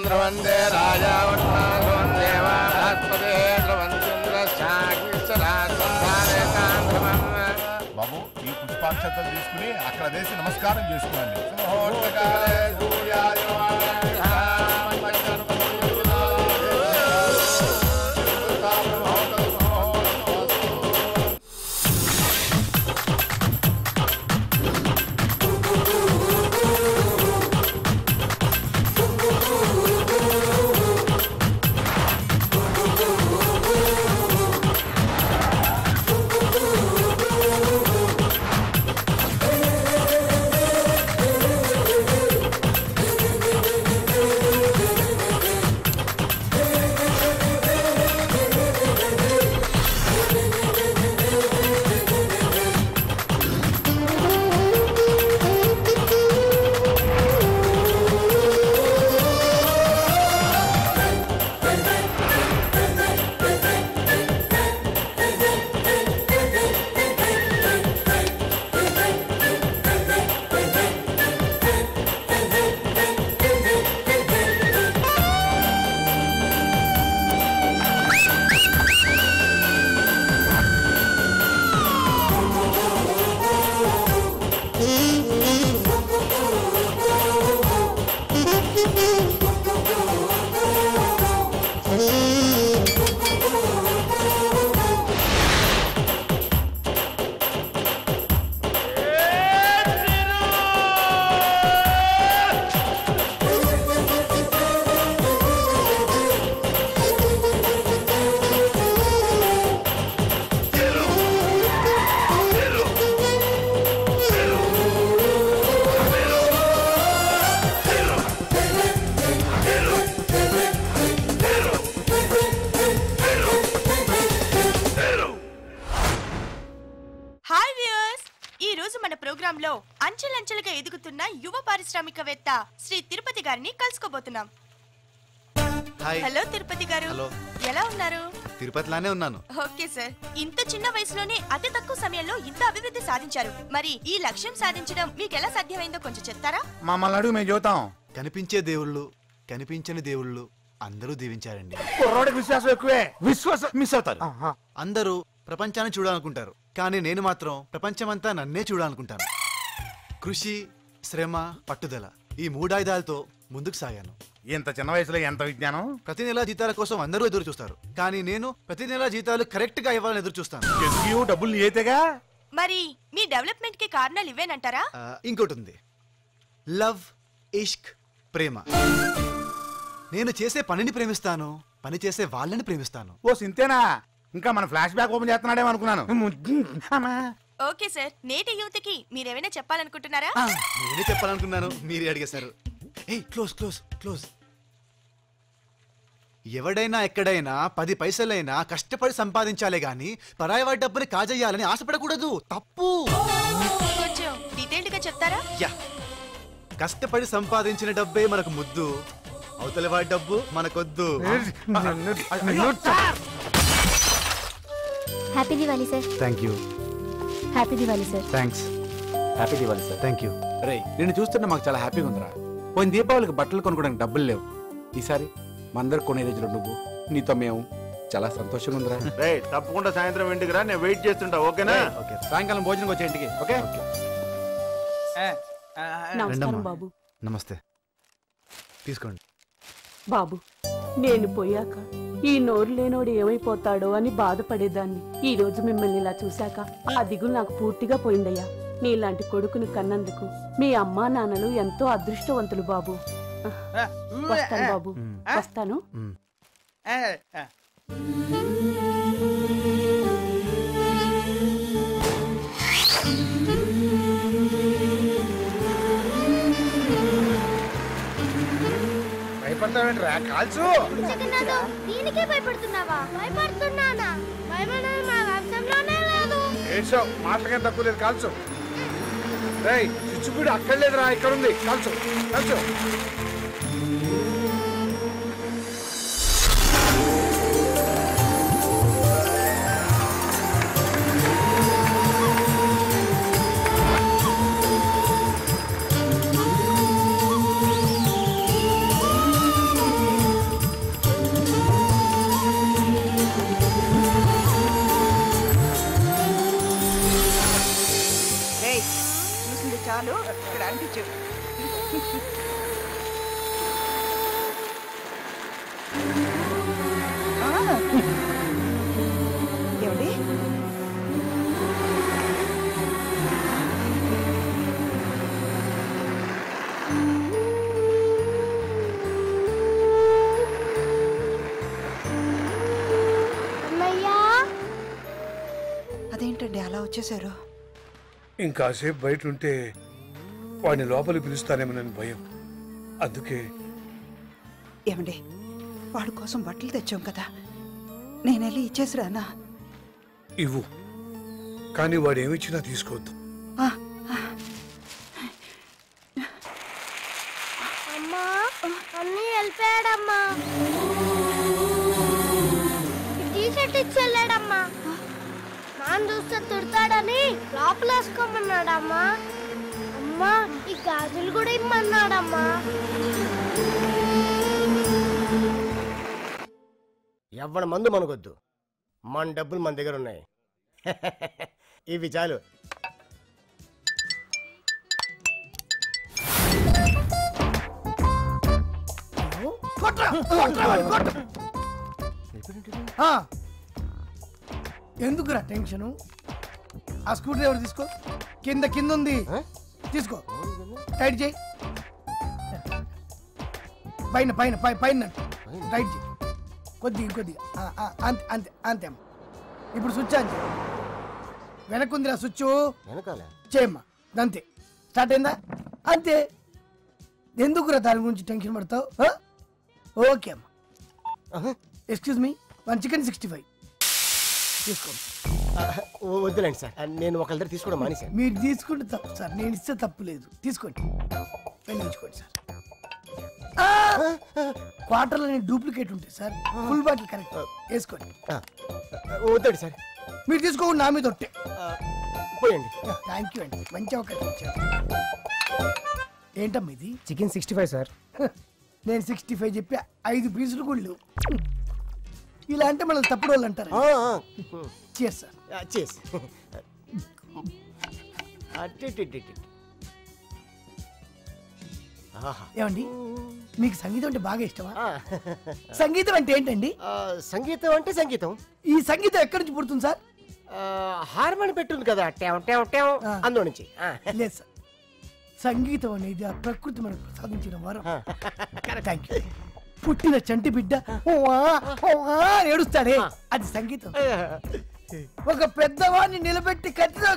ధ్రువందే రాజా బాబు ఈ పుష్పాక్షతలు తీసుకుని అక్కడ వేసి నమస్కారం చేసుకోండి. అంచెలంచెలుగా ఎదుగుతున్న యువ పారిశ్రామికవేత్త శ్రీ తిరుపతి గారిని కలుసుకోబోతున్నాం. హలో తిరుపతి గారు, ఎలా ఉన్నారు? తిరుపతిలానే ఉన్నాను. ఓకే సార్, ఇంత చిన్న వయసులోనే అతి తక్కువ సమయంలో ఇంత అభివృద్ధి సాధించారు. మరి ఈ లక్ష్యం సాధించడం మీకు ఎలా సాధ్యమైందో కొంచెం చెప్తారా? మమ్మల్ని అడుగు, మేము చూద్దాం. కనిపించే దేవుళ్ళు, కనిపించని దేవుళ్ళు అందరూ దీవించారండి. విశ్వాసం ఎక్కువే, విశ్వాసం మిస్ అవుతారు. అందరూ ప్రపంచాన్ని చూడాలనుకుంటారు, కానీ నేను మాత్రం ప్రపంచమంతా నన్నే చూడాలనుకుంటాను. కృషి, శ్రమ, పట్టుదల ఈ మూడాయుధాలతో ముందుకు సాగాను. ఇంత చిన్న వయసులో ఎంత విజ్ఞానం! ప్రతి నెల జీతాల కోసం అందరూ ఎదురు చూస్తారు, కానీ నేను ప్రతి నెల జీతాలు కరెక్ట్ గా ఇవ్వాలని ఎదురు చూస్తాను. డబ్బులు నీతేగా. మరి మీ డెవలప్మెంట్ కి కారణాలు ఇవేనంటారా? ఇంకోటి ఉంది, లవ్, ఇష్క్, ప్రేమ. నేను చేసే పనిని ప్రేమిస్తాను, పని చేసే వాళ్ళని ప్రేమిస్తాను. ఓ సింతేనా? ఇంకా మన ఫ్లాష్ బ్యాక్ ఓపెన్ చేస్తున్నాడేమో అనుకున్నాను. ఓకే సార్, నేటి యువతకి మీరేమైనా చెప్పాలనుకుంటున్నారా? నేనే చెప్పాలనుకున్నాను, మీరే అడిగేశారు. Close close close. ఎవడైనా ఎక్కడైనా 10 పైసలైనా కష్టపడి సంపాదించాలే గాని పరాయి వాడి డబ్బుని కాజేయాలని ఆశపడకూడదు, తప్పు. కొంచెం డీటెయిల్డ్ గా చెప్తారా? కష్టపడి సంపాదించిన డబ్బే మనకు ముద్దు, అవతల వాడి డబ్బు మనకొద్దు. Happy Diwali sir. Thank you. Happy Diwali sir. Thanks. Happy Diwali sir. Thank you. రే, నిన్ను చూస్తుంటే మాకు చాలా హ్యాపీగా ఉందిరా. పోయిన దీపావళికి బట్టలు కొనుక్కోడానికి డబ్బులు లేవు, ఈసారి మందరు కొనే రోజులు నువ్వు, నీతో మేము, చాలా సంతోషంగా ఉందిరా. రే, తప్పకుండా సాయంత్రం ఇంటికి రా, నేను వెయిట్ చేస్తుంటా. ఓకేనా? ఓకే, సాయంకాలం భోజనం వచ్చే ఇంటికి. ఓకే. నమస్కారం బాబు. నమస్తే, తీసుకోండి. బాబు, నేను పోయాక ఈ నోరు లేనోడు ఏమైపోతాడో అని బాధపడేదాన్ని. ఈ రోజు మిమ్మల్ని ఇలా చూశాక ఆ దిగులు నాకు పూర్తిగా పోయిందయ్యా. నీలాంటి కొడుకుని కన్నందుకు మీ అమ్మా నాన్నలు ఎంతో అదృష్టవంతులు బాబు. వస్తాను బాబు, వస్తాను. భయపడతావేంట్రా? కాల్చు. దీనికే భయపడుతున్నావా? భయపడుతున్నానా? భయపడడం మా వంశంలోనే లేదు. ఏడ్చావు, మాటలకేం తక్కువ లేదు. కాల్చు. రేయ్, చిచ్చుపూడి అక్కడ లేదురా, ఇక్కడ ఉంది. కాల్చు కాల్చు. చాలు ఇక్కడ అంటించు. ఏమండి అదేంటండి అలా వచ్చేసారు? ఇంకాసేపు బయట ఉంటే వాడిని లోపలికి పిలుస్తానేమోనని భయం. అందుకే. ఏమండి వాడి కోసం బట్టలు తెచ్చాం కదా, నేను వెళ్ళి ఇచ్చేసి రానా? ఇవ్వు, కానీ వాడు ఏమిచ్చినా తీసుకోవద్దు. అమ్మా అన్నీ వెళ్ళిపోయాడమ్మా. T shirt ఇచ్చెళ్ళాడమ్మా. నాన్న చూస్తే తిడతాడని లోపలేసుకోమన్నాడమ్మా. అమ్మా ఈ గాజులు కూడా ఇమ్మన్నాడమ్మా. ఎవ్వడ మందు మనకొద్దు, మన డబ్బులు మన దగ్గర ఉన్నాయి. ఇవి చాలు. ఎందుకురా టెన్షను? ఆ స్క్రూ డ్రైవర్ తీసుకో, కింద కింద ఉంది, తీసుకో, టైట్ చేయి. పైన పైన పైన టైట్ చేయి, కొద్దిగా ఇంకొద్దిగా. అంతే అంతే అంతే అమ్మా. ఇప్పుడు స్విచ్ ఆన్ చేయి. వెనక్కుందిరా స్విచ్, చేయమ్మా. అంతే, స్టార్ట్ అయిందా? అంతే. ఎందుకురా దాని గురించి టెన్షన్ పడతావు? ఓకే అమ్మా. ఎక్స్క్యూజ్ మీ, 1 చికెన్ 65 తీసుకోండి. వద్దులేండి సార్, నేను ఒకళ్ళ దగ్గర తీసుకోవడం మానేశాను. మీరు తీసుకుంటే తప్పు సార్, నేను ఇస్తే తప్పు లేదు. తీసుకోండి, వెళ్ళించుకోండి సార్. క్వార్టర్లో డూప్లికేట్ ఉంటాయి సార్, ఫుల్ బాటిల్ కరెక్ట్ వేసుకోండి. వద్దండి సార్, మీరు తీసుకోండి, నా మీద ఒట్టే. పోయండి. థ్యాంక్ యూ అండి, మంచి అవకాశం ఇచ్చారు. ఏంటమ్మా ఇది? Chicken 65 sir. నేను 65 చెప్పి 5 పీసులు కూడా లేవు. ఇలా అంటే మనం తప్పుడు వాళ్ళు అంటారు. చేస్ సార్, చేస్. ఏమండి మీకు సంగీతం అంటే బాగా ఇష్టమా? సంగీతం అంటే ఏంటండి? సంగీతం అంటే సంగీతం. ఈ సంగీతం ఎక్కడి నుంచి పుడుతుంది సార్? హార్మోని పెట్టుంది కదా, అందులో నుంచి. లేదు సార్, సంగీతం అనేది ఆ ప్రకృతి మనకు ప్రసాదించిన వరం. Thank you. పుట్టిన చంటి బిడ్డ ఏడుస్తాడే, అది సంగీతం. ఒక పెద్దవాడిని నిలబెట్టి కత్తిలో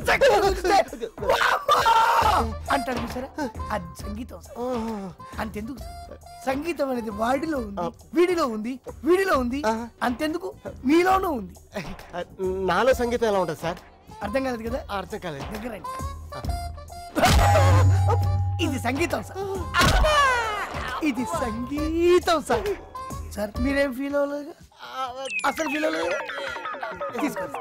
అంటాడు చూసారా, అది సంగీతం. అంతెందుకు సంగీతం అనేది వాడిలో ఉంది, వీడిలో ఉంది, వీడిలో ఉంది. అంతెందుకు మీలోనూ ఉంది. నాలో సంగీతం ఎలా ఉంటుంది సార్? అర్థం కాలేదు కదా? అర్థం కాలేదు. దగ్గర ఇది సంగీతం సార్, ఇది సంగీతం సార్. సార్ మీరేం ఫీల్ అవ్వలేదు? అసలు ఫీల్ అవ్వలేదు. తీసుకోండి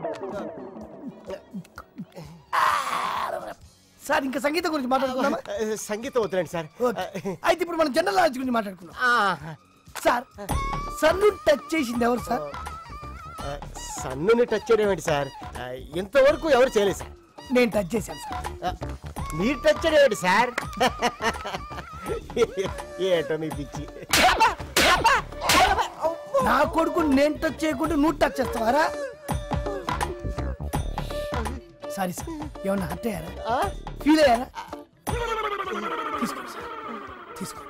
సార్. ఇంకా సంగీతం గురించి మాట్లాడుకుందామా? సంగీతం వద్దులేండి సార్. అయితే ఇప్పుడు మనం జనరల్ నాలెడ్జ్ గురించి మాట్లాడుకుందాం. సార్ సన్ను టచ్ చేసింది ఎవరు సార్? సన్నుని టచ్ చేయడం ఏంటి సార్? ఇంతవరకు ఎవరు చేయలేదు సార్. నేను టచ్ చేశాను సార్. మీరు టచ్ చేయడం ఏంటి సార్? ఏటో మీ పిచ్చి. నా కొడుకు నేను టచ్ చేయకుండా నువ్వు టచ్ చేస్తావారా? సారీ సార్, ఏమన్నా హర్ట్ అయ్యారా? ఫీల్ అయ్యారా? తీసుకోండి సార్, తీసుకోండి.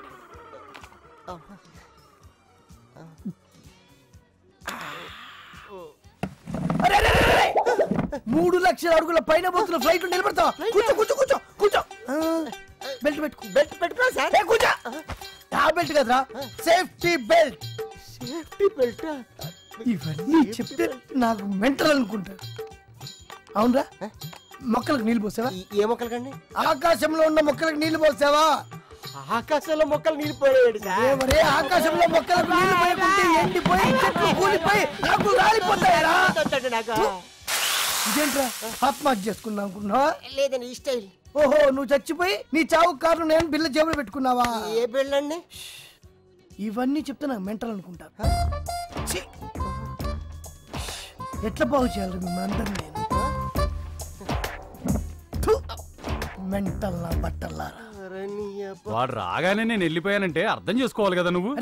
3 లక్షల అడుగుల పైన పోతున్న ఫ్లైట్ నిలబడతావా? కూర్చో కూర్చో కూర్చో కూర్చో. బెల్ట్ పెట్టుకో. బెల్ట్ పెట్టుకో సార్. కూర్చో. ఆ బెల్ట్ కదరా, సేఫ్టీ బెల్ట్. Safety belt? ఇవన్నీ చెప్తే నాకు మెంటల్ అనుకుంటారు. అవునరా? మొక్కలకు నీళ్లు పోసావా? ఏ మొక్కలు కండి? ఆకాశంలో ఉన్న మొక్కలకు నీళ్లు పోసావా? ఆకాశంలో మొక్కలు నీళ్ళు పోయాడు సార్. ఆకాశంలో మొక్కలకు నీళ్లు పోయకుంటే ఎండిపోయి చెట్లు కూలిపోయి నాకు రాలిపోతాయరా? ఇదేంట్రా ఆత్మహత్య చేసుకున్నా అనుకున్నావా? లేదండి, ఈ స్టైల్. ఓహో, నువ్వు చచ్చిపోయి నీ చావు కారణం నేను బిల్ల జేబులు పెట్టుకున్నావా? ఏ బిళ్ళండి? ఇవన్నీ చెప్తే నాకు మెంటల్ అనుకుంటారు. ఎట్లా బాగు చేయాలి మిమ్మల్ని అందరినీ? నేను మెంటల్ నా బట్టల్లారా. వాడు రాగానే నేను వెళ్ళిపోయానంటే అర్థం చేసుకోవాలి కదా నువ్వు.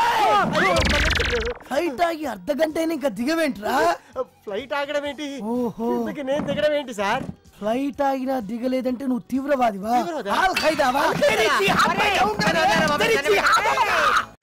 ఫ్లైట్ ఆగి అర్ధ గంట అయినా ఇంకా దిగవేంట్రా? ఫ్లైట్ ఆగడం ఏంటి? ఓహో, నేను దిగడం ఏంటి సార్? ఫ్లైట్ ఆగినా దిగలేదంటే నువ్వు తీవ్రవాదివా? ఆల్ ఖైదావా?